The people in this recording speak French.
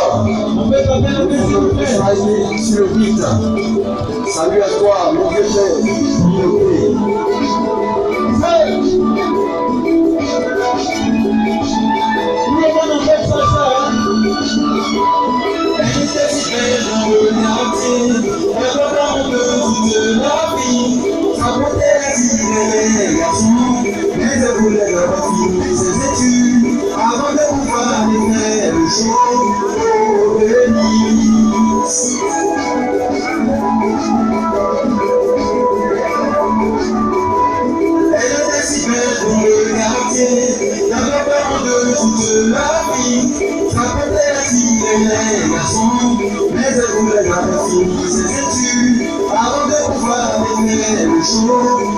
On peut pas bien lever, s'il vous plaît. Sur le vide. Salut à toi, mon vieux père. Tout le monde en fait ça, ça. Elle était si belle dans le quartier, elle regarde toute la vie. Sa beauté attirait les garçons, mais elle voulait leur finir ses études avant de pouvoir livrer le show de Nice. Elle était si belle dans le quartier, elle regarde toute la vie. Sa beauté attirait les garçons, mais elle voulait leur finir ses études avant de pouvoir livrer le show.